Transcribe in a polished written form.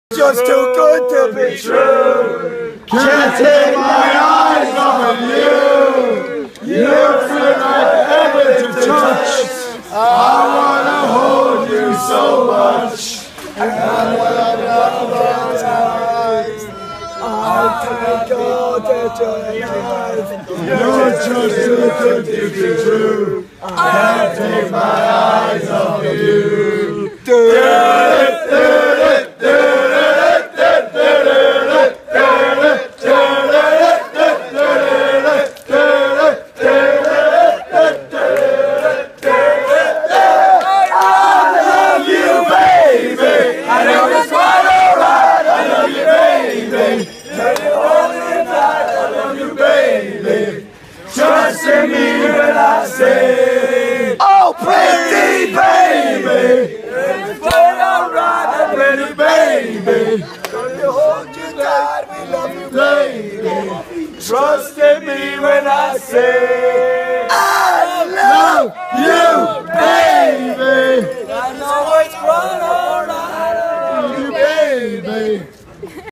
Just too good to be true. Can't take my eyes off of you. You're too like heaven to touch. I wanna hold you so much. And when I'm not baptized, I thank God that you're alive. you're just too good to be true. Can't take my eyes off of you. Trust in me when I say, Oh, pretty baby, it's alright, pretty baby. we hold you tight, we love you, Baby, trust in me when I say, I love you.